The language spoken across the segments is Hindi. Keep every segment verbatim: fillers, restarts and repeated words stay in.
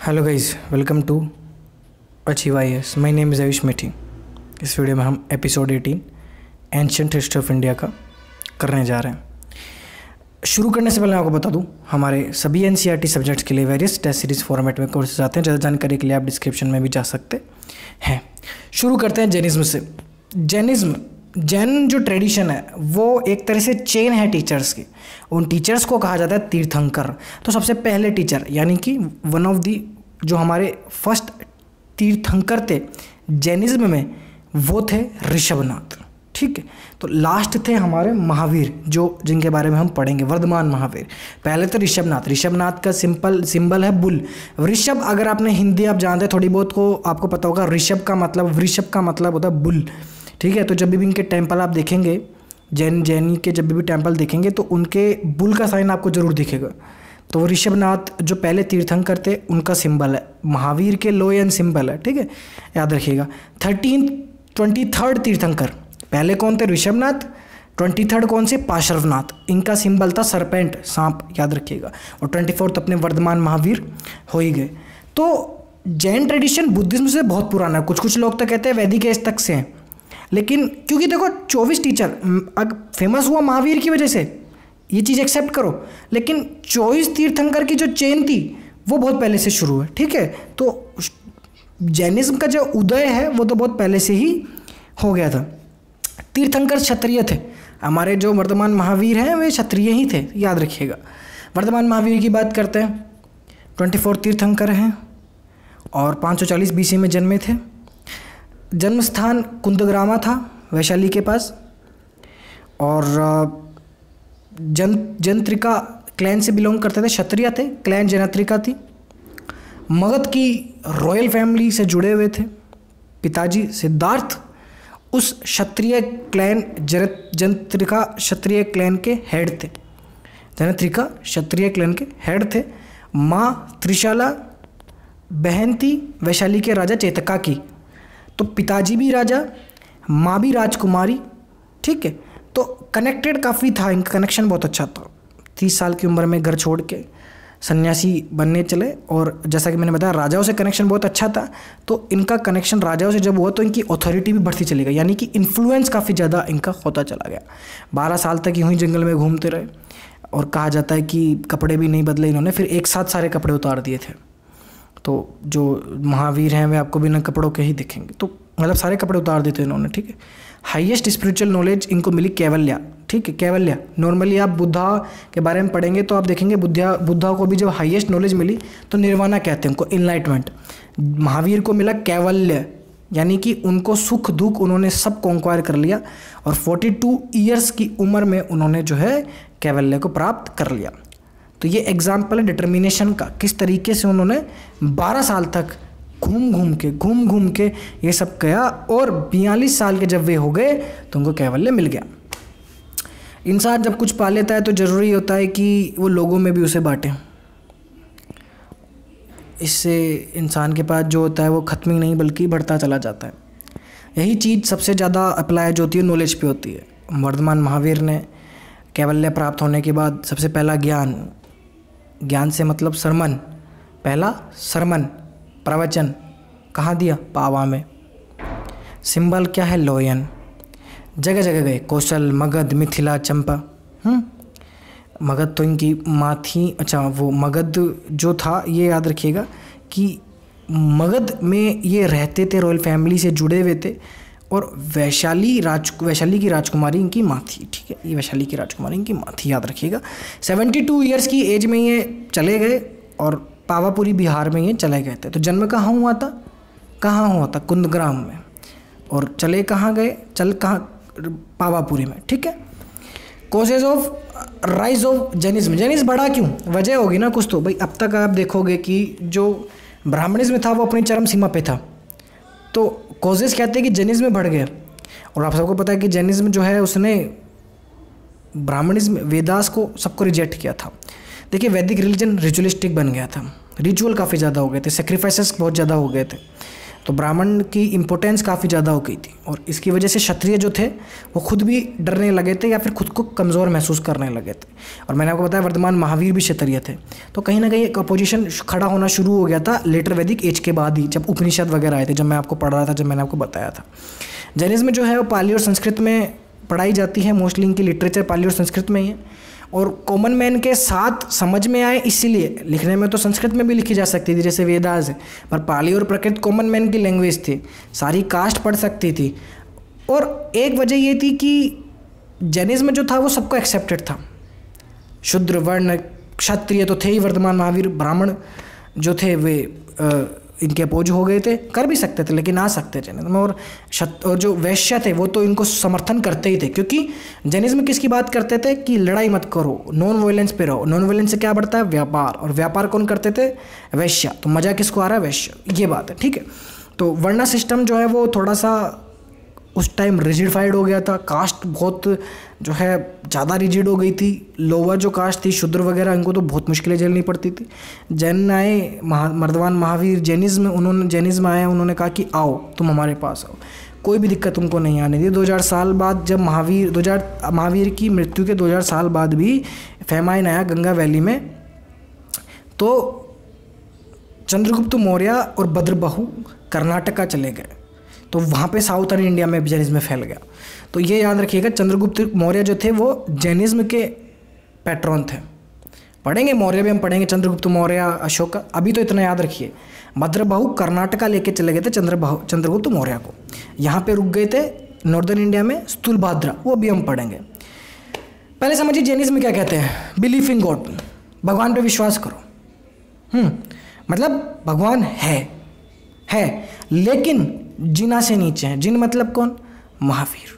Hello guys, welcome to achieve I A S. My name is Ayush Methi. इस वीडियो में हम एपिसोड अठारह एंशिएंट हिस्ट्री ऑफ इंडिया का करने जा रहे हैं। शुरू करने से पहले मैं आपको बता दूं, हमारे सभी N C E R T subjects के लिए वेरियस टेस्ट सीरीज फॉर्मेट में कोर्सेज आते हैं। ज़्यादा जानकारी के लिए आप डिस्क्रिप्शन में भी जा सकते हैं। शुरू करते हैं जैनिज्म से। जैनिज्म जैन जो ट्रेडिशन है वो एक तरह से चेन है टीचर्स की। उन टीचर्स को कहा जाता है तीर्थंकर। तो सबसे पहले टीचर यानी कि वन ऑफ दी जो हमारे फर्स्ट तीर्थंकर थे जैनिज्म में वो थे ऋषभनाथ। ठीक है, तो लास्ट थे हमारे महावीर, जो जिनके बारे में हम पढ़ेंगे, वर्धमान महावीर। पहले तो ऋषभनाथ। ऋषभनाथ का सिंपल सिंबल है बुल। ऋषभ, अगर आपने हिंदी आप जानते हैं थोड़ी बहुत को आपको पता होगा, ऋषभ का मतलब वृषभ का मतलब होता है बुल। ठीक है, तो जब भी इनके टेंपल आप देखेंगे, जैन जैनी के जब भी टेंपल देखेंगे तो उनके बुल का साइन आपको जरूर दिखेगा। तो ऋषभनाथ जो पहले तीर्थंकर थे उनका सिंबल है। महावीर के लोयन सिंबल है। ठीक है, याद रखिएगा। थर्टीन ट्वेंटी थर्ड तीर्थंकर पहले कौन थे? ऋषभनाथ। ट्वेंटी थर्ड कौन से? पार्श्वनाथ। इनका सिंबल था सरपेंट, सांप, याद रखिएगा। और ट्वेंटी फोर्थ अपने वर्धमान महावीर हो ही गए। तो जैन ट्रेडिशन बुद्धिज्म से बहुत पुराना है। कुछ कुछ लोग तो कहते हैं वैदिक एज तक से हैं, लेकिन क्योंकि देखो चौबीस टीचर अग फेमस हुआ महावीर की वजह से, ये चीज़ एक्सेप्ट करो, लेकिन चौबीस तीर्थंकर की जो चेन थी वो बहुत पहले से शुरू है। ठीक है, तो जैनिज्म का जो उदय है वो तो बहुत पहले से ही हो गया था। तीर्थंकर क्षत्रिय थे। हमारे जो वर्धमान महावीर हैं वे क्षत्रिय ही थे, याद रखिएगा। वर्धमान महावीर की बात करते हैं। ट्वेंटी फोर तीर्थंकर हैं और पाँच सौ चालीस बीसी में जन्मे थे। जन्म स्थान कुंदग्रामा था, वैशाली के पास। और जन जंत्रिका क्लैन से बिलोंग करते थे, क्षत्रिय थे। क्लैन जनात्रिका थी। मगध की रॉयल फैमिली से जुड़े हुए थे। पिताजी सिद्धार्थ उस क्षत्रिय क्लैन जंत्रिका क्षत्रिय क्लैन के हेड थे। जनात्रिका क्षत्रिय क्लैन के हेड थे। माँ त्रिशाला बहन थी वैशाली के राजा चेतका की। तो पिताजी भी राजा, माँ भी राजकुमारी। ठीक है, तो कनेक्टेड काफ़ी था, इनका कनेक्शन बहुत अच्छा था। तीस साल की उम्र में घर छोड़ के सन्यासी बनने चले, और जैसा कि मैंने बताया राजाओं से कनेक्शन बहुत अच्छा था। तो इनका कनेक्शन राजाओं से जब हुआ तो इनकी अथॉरिटी भी बढ़ती चली गई, यानी कि इन्फ्लुएंस काफ़ी ज़्यादा इनका होता चला गया। बारह साल तक यूँ ही जंगल में घूमते रहे, और कहा जाता है कि कपड़े भी नहीं बदले इन्होंने, फिर एक साथ सारे कपड़े उतार दिए थे। तो जो महावीर हैं वे आपको बिना कपड़ों के ही दिखेंगे, तो मतलब सारे कपड़े उतार देते इन्होंने। ठीक है, हाईएस्ट स्पिरिचुअल नॉलेज इनको मिली कैवल्या। ठीक है, कैवल्या। नॉर्मली आप बुद्धा के बारे में पढ़ेंगे तो आप देखेंगे बुद्धा बुद्धा को भी जब हाईएस्ट नॉलेज मिली तो निर्वाणा कहते हैं उनको, इनलाइटमेंट। महावीर को मिला कैवल्य, यानी कि उनको सुख दुख उन्होंने सब कॉन्क्वायर कर लिया, और फोर्टी टू ईयर्स की उम्र में उन्होंने जो है कैवल्य को प्राप्त कर लिया। तो ये एग्जाम्पल है डिटर्मिनेशन का, किस तरीके से उन्होंने बारह साल तक घूम घूम के घूम घूम के ये सब किया, और बयालीस साल के जब वे हो गए तो उनको कैवल्य मिल गया। इंसान जब कुछ पा लेता है तो ज़रूरी होता है कि वो लोगों में भी उसे बांटे। इससे इंसान के पास जो होता है वो ख़त्म ही नहीं बल्कि बढ़ता चला जाता है। यही चीज़ सबसे ज़्यादा अप्लाई जो होती है नॉलेज पे होती है। वर्धमान महावीर ने कैवल्य प्राप्त होने के बाद सबसे पहला ज्ञान, ज्ञान से मतलब सरमन, पहला सरमन प्रवचन कहाँ दिया? पावा में। सिंबल क्या है? लोयन। जगह जगह गए, कौशल, मगध, मिथिला, चंपा। हम्म मगध तो इनकी माँ थी। अच्छा, वो मगध जो था ये याद रखिएगा कि मगध में ये रहते थे, रॉयल फैमिली से जुड़े हुए थे, और वैशाली राज वैशाली की राजकुमारी इनकी माँ थी। ठीक है, ये वैशाली की राजकुमारी इनकी माँ थी, याद रखिएगा। सेवेंटी टू ईयर्स की एज में ये चले गए और पावापुरी बिहार में ये चले गए थे। तो जन्म कहाँ हुआ था? कहाँ हुआ था? कुंदग्राम में। और चले कहाँ गए? चल कहाँ? पावापुरी में। ठीक है। Causes of rise of Jainism. Jainism बढ़ा क्यों? वजह होगी ना कुछ तो भाई। अब तक आप देखोगे कि जो ब्राह्मणिज्म था वो अपनी चरम सीमा पे था, तो कॉजेज कहते हैं कि जैनिज्म में बढ़ गया। और आप सबको पता है कि जैनिज्म जो है उसने ब्राह्मणिज्म, वेदास को सबको रिजेक्ट किया था। देखिए, वैदिक रिलीजन रिचुअलिस्टिक बन गया था, रिचुअल काफ़ी ज़्यादा हो गए थे, सेक्रीफाइसेस बहुत ज़्यादा हो गए थे। तो ब्राह्मण की इम्पोर्टेंस काफ़ी ज़्यादा हो गई थी और इसकी वजह से क्षत्रिय जो थे वो खुद भी डरने लगे थे या फिर खुद को कमज़ोर महसूस करने लगे थे। और मैंने आपको बताया वर्धमान महावीर भी क्षत्रिय थे। तो कहीं ना कहीं एक अपोजिशन खड़ा होना शुरू हो गया था लेटर वैदिक एज के बाद ही, जब उपनिषद वगैरह आए थे, जब मैं आपको पढ़ रहा था, जब मैंने आपको बताया था। जैनिज्म जो है वो पाली और संस्कृत में पढ़ाई जाती है, मोस्टली इनकी लिटरेचर पाली और संस्कृत में ही है और कॉमन मैन के साथ समझ में आए इसीलिए। लिखने में तो संस्कृत में भी लिखी जा सकती थी जैसे वेदास है, पर पाली और प्राकृत कॉमन मैन की लैंग्वेज थी, सारी कास्ट पढ़ सकती थी। और एक वजह ये थी कि जैनिज्म जो था वो सबको एक्सेप्टेड था। शूद्र वर्ण क्षत्रिय तो थे ही वर्धमान महावीर, ब्राह्मण जो थे वे आ, इनके अपोज हो गए थे, कर भी सकते थे लेकिन आ सकते जैनिज्म। और और जो वैश्य थे वो तो इनको समर्थन करते ही थे, क्योंकि जैनिज्म किसकी बात करते थे कि लड़ाई मत करो, नॉन वायलेंस पे रहो। नॉन वायलेंस से क्या बढ़ता है? व्यापार, और व्यापार कौन करते थे? वैश्य। तो मजा किसको आ रहा है? वैश्य। ये बात है, ठीक है। तो वर्णा सिस्टम जो है वो थोड़ा सा उस टाइम रिजिडिफाइड हो गया था, कास्ट बहुत जो है ज़्यादा रिजिड हो गई थी। लोअर जो कास्ट थी, शूद्र वगैरह, इनको तो बहुत मुश्किलें झेलनी पड़ती थी। जैन आए, महा वर्धमान महावीर जैनिज्म, उन्होंने जैनिज्म आया, उन्होंने कहा कि आओ तुम हमारे पास आओ, कोई भी दिक्कत तुमको नहीं आने दी। दो हज़ार साल बाद जब महावीर दो हज़ार महावीर की मृत्यु के दो हज़ार साल बाद भी फेमाइन आया गंगा वैली में, तो चंद्रगुप्त मौर्य और भद्रबाहु कर्नाटका चले गए, तो वहाँ पे साउथर्न इंडिया में जैनिज्म फैल गया। तो ये याद रखिएगा, चंद्रगुप्त मौर्य जो थे वो जैनिज्म के पैट्रॉन थे। पढ़ेंगे मौर्य भी हम पढ़ेंगे, चंद्रगुप्त मौर्य, अशोक, अभी तो इतना याद रखिए। भद्रबाहु कर्नाटका लेके चले गए थे चंद्रबाहु चंद्रगुप्त मौर्य को, यहाँ पे रुक गए थे नॉर्दर्न इंडिया में स्थूलभद्रा, वो भी हम पढ़ेंगे। पहले समझिए जैनिज्म क्या कहते हैं। बिलीफ इन गॉड, भगवान पे विश्वास करो। हम्म मतलब भगवान है है लेकिन जिना से नीचे है। जिन मतलब कौन? महावीर,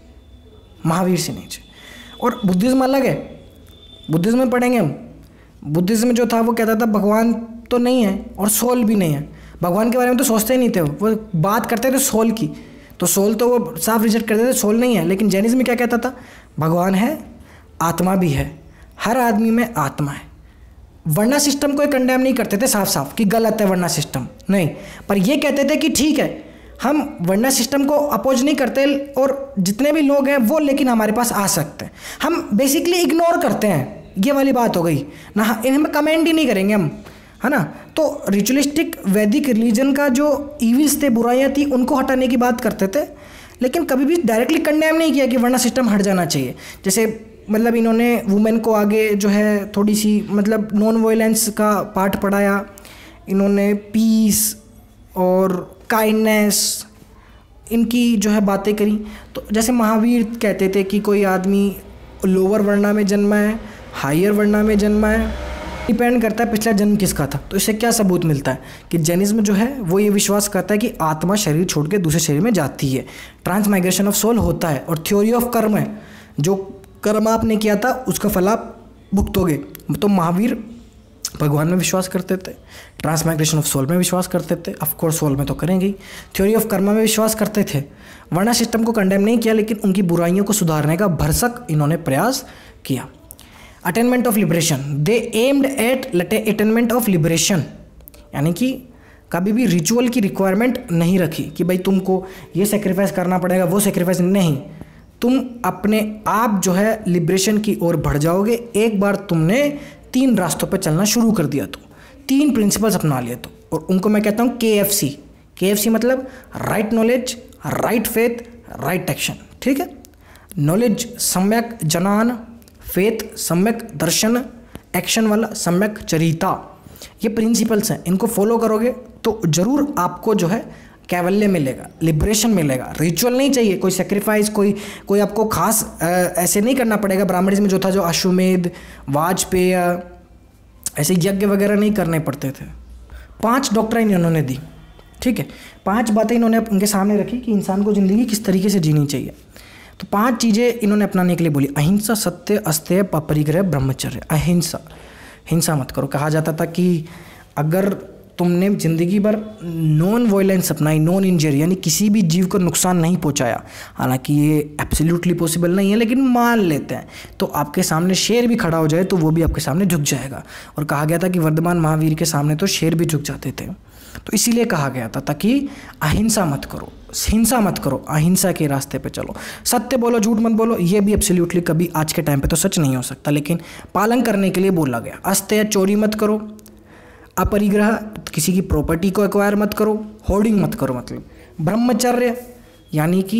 महावीर से नीचे। और बुद्धिज्म अलग है, बुद्धिज्म में पढ़ेंगे हम। बुद्धिज्म जो था वो कहता था भगवान तो नहीं है और सोल भी नहीं है, भगवान के बारे में तो सोचते ही नहीं थे, वो बात करते थे सोल की, तो सोल तो वो साफ रिजेक्ट करते थे, सोल नहीं है। लेकिन जैनिज्म में क्या कहता था? भगवान है, आत्मा भी है, हर आदमी में आत्मा है। वर्णा सिस्टम को कंडेम नहीं करते थे साफ साफ कि गलत है वर्णा सिस्टम, नहीं, पर ये कहते थे कि ठीक है, हम वर्णा सिस्टम को अपोज नहीं करते और जितने भी लोग हैं वो लेकिन हमारे पास आ सकते हैं। हम बेसिकली इग्नोर करते हैं, ये वाली बात हो गई ना, इनमें कमेंट ही नहीं करेंगे हम, है ना। तो रिचुअलिस्टिक वैदिक रिलीजन का जो ईविल्स थे, बुराइयाँ थी, उनको हटाने की बात करते थे, लेकिन कभी भी डायरेक्टली कंडेम नहीं किया कि वर्णा सिस्टम हट जाना चाहिए। जैसे मतलब इन्होंने वुमेन को आगे जो है थोड़ी सी मतलब नॉन वायलेंस का पाठ पढ़ाया, इन्होंने पीस और काइंडनेस, इनकी जो है बातें करी। तो जैसे महावीर कहते थे कि कोई आदमी लोअर वर्णा में जन्मा है, हायर वर्णा में जन्मा है, डिपेंड करता है पिछला जन्म किसका था। तो इससे क्या सबूत मिलता है कि जैनिज्म जो है वो ये विश्वास करता है कि आत्मा शरीर छोड़ के दूसरे शरीर में जाती है, ट्रांसमाइग्रेशन ऑफ सोल होता है, और थ्योरी ऑफ कर्म है, जो कर्म आपने किया था उसका फल आप भुगतोगे। तो महावीर भगवान में विश्वास करते थे, ट्रांसमाइग्रेशन ऑफ सोल में विश्वास करते थे, ऑफकोर्स सोल में तो करेंगे ही, थ्योरी ऑफ कर्म में विश्वास करते थे। वर्णा सिस्टम को कंडेम नहीं किया, लेकिन उनकी बुराइयों को सुधारने का भरसक इन्होंने प्रयास किया। Attainment of liberation, they aimed at attainment of liberation, यानी कि कभी भी रिचुअल की रिक्वायरमेंट नहीं रखी कि भाई तुमको ये सेक्रीफाइस करना पड़ेगा, वो सेक्रीफाइस नहीं, तुम अपने आप जो है लिबरेशन की ओर बढ़ जाओगे एक बार तुमने तीन रास्तों पर चलना शुरू कर दिया तो, तीन प्रिंसिपल्स अपना लिए तो, और उनको मैं कहता हूँ के एफ सी। के एफ सी मतलब right knowledge, right faith, right action, ठीक है। नॉलेज सम्यक जनान, फेथ सम्यक दर्शन, एक्शन वाला सम्यक चरिता, ये प्रिंसिपल्स हैं। इनको फॉलो करोगे तो जरूर आपको जो है कैवल्य मिलेगा, लिबरेशन मिलेगा। रिचुअल नहीं चाहिए, कोई सेक्रीफाइस, कोई कोई आपको खास आ, ऐसे नहीं करना पड़ेगा। ब्राह्मणिज्म में जो था, जो अश्वमेध, वाजपेय, ऐसे यज्ञ वगैरह नहीं करने पड़ते थे। पांच डॉक्ट्राइन इन्होंने दी, ठीक है, पांच बातें इन्होंने उनके सामने रखी कि इंसान को ज़िंदगी किस तरीके से जीनी चाहिए। तो पांच चीज़ें इन्होंने अपनाने के लिए बोली। अहिंसा, सत्य, अस्तेय, अपरिग्रह, ब्रह्मचर्य। अहिंसा, हिंसा मत करो। कहा जाता था कि अगर तुमने ज़िंदगी भर नॉन वायलेंस अपनाई, नॉन इंजरी, यानी किसी भी जीव को नुकसान नहीं पहुंचाया, हालांकि ये एब्सोल्युटली पॉसिबल नहीं है लेकिन मान लेते हैं, तो आपके सामने शेर भी खड़ा हो जाए तो वो भी आपके सामने झुक जाएगा। और कहा गया था कि वर्धमान महावीर के सामने तो शेर भी झुक जाते थे, तो इसीलिए कहा गया था ताकि अहिंसा मत करो, हिंसा मत करो, अहिंसा के रास्ते पे चलो, सत्य बोलो, झूठ मत बोलो। ये भी एब्सोल्युटली कभी आज के टाइम पे तो सच नहीं हो सकता, लेकिन पालन करने के लिए बोला गया। अस्तेय, चोरी मत करो, अपरिग्रह, किसी की प्रॉपर्टी को एक्वायर मत करो, होर्डिंग मत करो, मतलब ब्रह्मचर्य यानी कि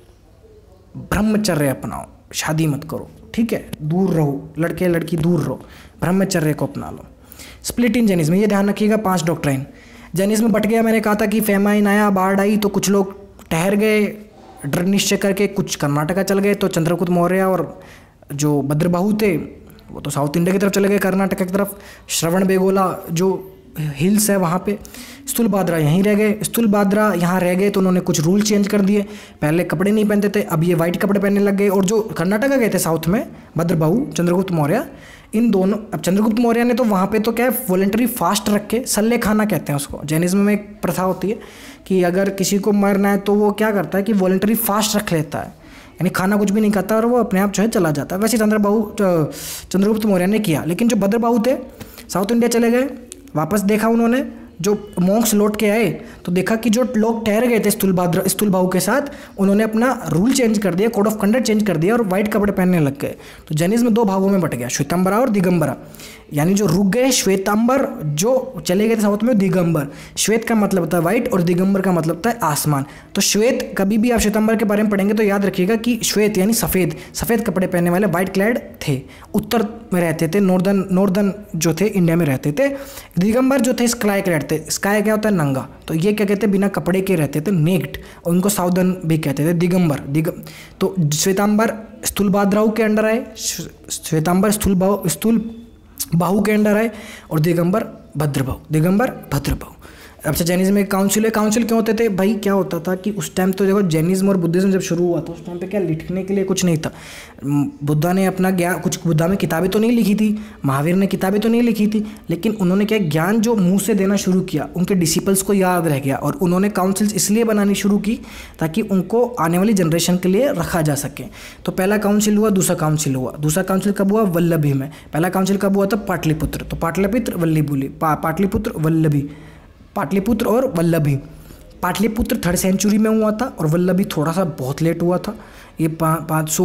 ब्रह्मचर्य अपनाओ, शादी मत करो, ठीक है, दूर रहो, लड़के लड़की दूर रहो, ब्रह्मचर्य को अपना लो। स्प्लिट इन जैनिज्म, ये ध्यान रखिएगा, पांच डॉक्ट्राइन जैनिज्म बट गया। मैंने कहा था कि फेमाइन आया, बाढ़ आई तो कुछ लोग ठहर गए दृढ़ निश्चय करके, कुछ कर्नाटका चल गए, तो चंद्रगुप्त मौर्य और जो भद्रबाहु थे वो तो साउथ इंडिया की तरफ चले गए, कर्नाटक की तरफ। श्रवण बेगोला जो हिल्स है वहाँ पे, स्थूलभाद्रा यहीं रह गए। स्थूलभाद्रा यहाँ रह गए तो उन्होंने कुछ रूल चेंज कर दिए, पहले कपड़े नहीं पहनते थे, अब ये वाइट कपड़े पहनने लग गए। और जो कर्नाटका गए थे साउथ में, भद्रबाहु, चंद्रगुप्त मौर्य, इन दोनों, अब चंद्रगुप्त मौर्य ने तो वहाँ पे तो क्या है, वॉलंटरी फास्ट रख के, सल्ले खाना कहते हैं उसको, जैनिज्म में एक प्रथा होती है कि अगर किसी को मरना है तो वो क्या करता है कि वॉलंटरी फास्ट रख लेता है, यानी खाना कुछ भी नहीं खाता और वो अपने आप जो है चला जाता है। वैसे चंद्रबाहु चंद्रगुप्त मौर्य ने किया, लेकिन जो भद्रबाहु थे साउथ इंडिया चले गए, वापस देखा उन्होंने, जो मॉन्क्स लौट के आए तो देखा कि जो लोग ठहर गए थे स्थूलभाद्र स्थूलबाहु के साथ, उन्होंने अपना रूल चेंज कर दिया, कोड ऑफ कंडक्ट चेंज कर दिया और वाइट कपड़े पहनने लग गए। तो जैनिज्म दो भागों में बट गया, श्वेतांबरा और दिगंबरा, यानी जो रुक गए श्वेतांबर, जो चले गए थे साउथ में दिगंबर। श्वेत का मतलब होता है वाइट और दिगंबर का मतलब होता है आसमान। तो श्वेत, कभी भी आप श्वेतांबर के बारे में पढ़ेंगे तो याद रखिएगा कि श्वेत यानी सफ़ेद, सफ़ेद कपड़े पहनने वाले, वाइट क्लैड थे, उत्तर में रहते थे, नॉर्दर्न नॉर्दर्न जो थे इंडिया में रहते थे। दिगंबर जो थे स्काई क्लैड थे, स्काई क्या होता है नंगा, तो ये क्या कहते हैं बिना कपड़े के रहते थे, नेक्ड, और उनको साउदर्न भी कहते थे, दिगंबर दिगम तो श्वेतांबर स्थूलभाद्राऊ के अंडर आए, श्वेतांबर स्थूलबाहु स्थूल बाहु के अंडर आए, और दिगंबर भद्रबाहु, दिगंबर भद्रबाहु। अच्छा, जैनिज्म में काउंसिल है। काउंसिल क्यों होते थे भाई? क्या होता था कि उस टाइम तो देखो जैनिज्म और बुद्धिज्म जब शुरू हुआ था उस टाइम पे क्या लिखने के लिए कुछ नहीं था। बुद्धा ने अपना ज्ञान, कुछ बुद्धा में किताबें तो नहीं लिखी थी, महावीर ने किताबें तो नहीं लिखी थी, लेकिन उन्होंने क्या ज्ञान जो मुंह से देना शुरू किया, उनके डिसिपल्स को याद रह गया, और उन्होंने काउंसिल्स इसलिए बनानी शुरू की ताकि उनको आने वाली जनरेशन के लिए रखा जा सके। तो पहला काउंसिल हुआ, दूसरा काउंसिल हुआ। दूसरा काउंसिल कब हुआ? वल्लभी में। पहला काउंसिल कब हुआ था? पाटलिपुत्र। तो पाटलिपुत्र वल्लभी, पाटलिपुत्र वल्लभी, पाटलिपुत्र और वल्लभी। पाटलिपुत्र थर्ड सेंचुरी में हुआ था और वल्लभी थोड़ा सा बहुत लेट हुआ था, ये पाँच सौ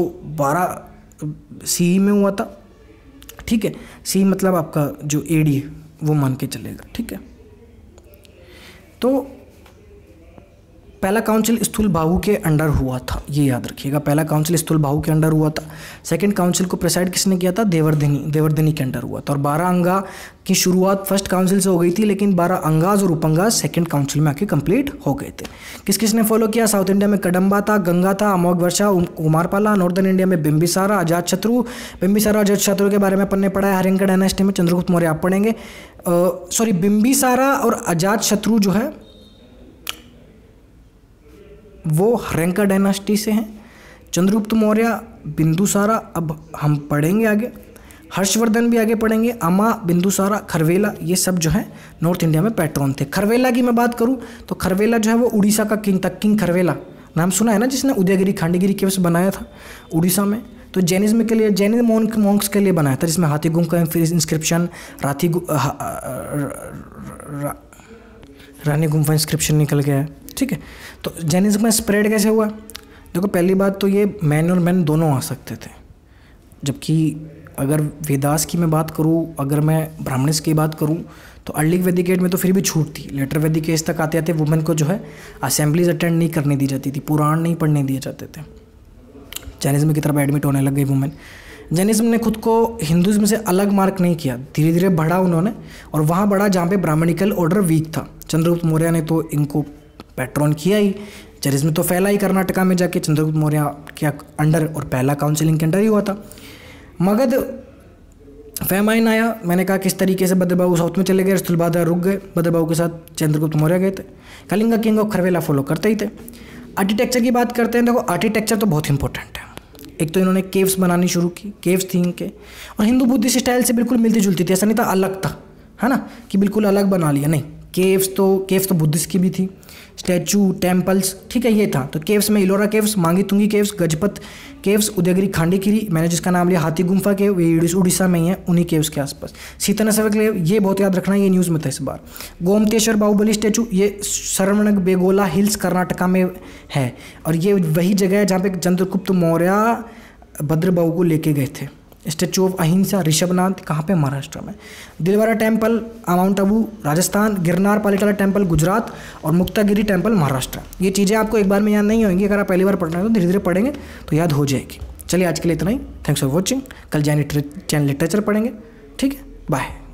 बारह सी में हुआ था, ठीक है। सी मतलब आपका जो एडी वो मान के चलेगा, ठीक है। तो पहला काउंसिल स्थूलबाहु के अंडर हुआ था, ये याद रखिएगा, पहला काउंसिल स्थूलबाहु के अंडर हुआ था। सेकंड काउंसिल को प्रेसाइड किसने किया था? देवर्धिनी, देवर्धिनी के अंडर हुआ था। और बारह अंगा की शुरुआत फर्स्ट काउंसिल से हो गई थी, लेकिन बारह अंगाज और उपंगाज सेकंड काउंसिल में आके कंप्लीट हो गए थे। किस किसने फॉलो किया? साउथ इंडिया में कदम्बा था, गंगा था, अमोघ वर्षा, कुमारपाला। नॉर्दर्न इंडिया में बिंबिसारा, अजातशत्रु। बिंबिसारा अजातशत्रु के बारे में अपन ने पढ़ा है हरिंका डायनेस्टी में, चंद्रगुप्त मौर्य आप पढ़ेंगे। सॉरी, बिंबिसारा और अजातशत्रु जो है वो हरिंका डायनास्टी से हैं। चंद्रगुप्त मौर्य, बिंदुसारा अब हम पढ़ेंगे आगे, हर्षवर्धन भी आगे पढ़ेंगे, अमा, बिंदुसारा, खरवेला, ये सब जो है नॉर्थ इंडिया में पैट्रॉन थे। खरवेला की मैं बात करूं तो खरवेला जो है वो उड़ीसा का किंग था। किंग खरवेला नाम सुना है ना, जिसने उदयगिरी खांडीगिरी केव्स बनाया था उड़ीसा में। तो जैनिज्म के लिए, जैनिज्म मोंक मॉन्क्स के लिए बनाया था, जिसमें हाथी गुम्फ का इंस्क्रिप्शन, राथी रानी गुम्फा इंस्क्रिप्शन निकल गया है, ठीक है। तो जैनिज्म में स्प्रेड कैसे हुआ? देखो, पहली बात तो ये मैन और मैन दोनों आ सकते थे, जबकि अगर वेदास की मैं बात करूँ, अगर मैं ब्राह्मणिस की बात करूँ तो अर्ली वैदिक एज में तो फिर भी छूट थी। लेटर वैदिक एज तक आते आते वुमेन को जो है असेंबलीज अटेंड नहीं करने दी जाती थी, पुराण नहीं पढ़ने दिए जाते थे। जैनिज्म की तरफ एडमिट होने लग गई वुमेन। जैनिज्म ने खुद को हिंदुज़्म से अलग मार्क नहीं किया, धीरे धीरे बढ़ा उन्होंने, और वहाँ बढ़ा जहाँ पे ब्राह्मणिकल ऑर्डर वीक था। चंद्रगुप्त मौर्य ने तो इनको पैट्रॉन किया ही, जैनिज्म तो फैला ही कर्नाटका में जाके, चंद्रगुप्त मौर्य के अंडर, और पहला काउंसिलिंग के अंडर ही हुआ था। मगध फैमाइन आया, मैंने कहा किस तरीके से भद्रबाहु साउथ में चले गए, स्थूलभाद्रा रुक गए, भद्रबाहु के साथ चंद्रगुप्त मौर्य गए थे। Kalinga king of Kharavela follow करते ही थे। आर्किटेक्चर की बात करते हैं, देखो आर्किटेक्चर तो बहुत इंपॉर्टेंट है। एक तो इन्होंने केव्स बनानी शुरू की, केव्स थी इनके, और हिंदू बुद्धिस्ट स्टाइल से बिल्कुल मिलती जुलती थी, ऐसा नहीं था अलग था, है ना, कि बिल्कुल अलग बना लिया, नहीं, केव्स तो केव्स तो बुद्धिस्ट की भी थी, स्टैचू, टेम्पल्स, ठीक है ये था। तो केव्स में Ellora caves, Mangi Tungi caves, Gajpat caves, Udayagiri Khandagiri, मैंने जिसका नाम लिया हाथी गुम्फा केव, ये उड़ीसा में ही है, उन्हीं केव्स के आसपास। सीतानसव केव, ये बहुत याद रखना, ये न्यूज़ में था इस बार। गोमतेश्वर बाहुबली स्टैचू, ये सरवणग बेगोला हिल्स कर्नाटका में है, और ये वही जगह है जहाँ पे चंद्रगुप्त मौर्य भद्रबाहु को लेके गए थे। स्टैचू ऑफ अहिंसा ऋषभनाथ कहाँ पे, महाराष्ट्र में। Dilwara temple mount Abu Rajasthan, Girnar Palitana temple Gujarat, और मुक्तागिरी टेम्पल महाराष्ट्र। ये चीज़ें आपको एक बार में याद नहीं होंगी, अगर आप पहली बार पढ़ रहे हो तो धीरे धीरे पढ़ेंगे तो याद हो जाएगी। चलिए आज के लिए इतना ही, थैंक्स फॉर वॉचिंग। कल जानी चैनल लिटरेचर पढ़ेंगे, ठीक है, बाय।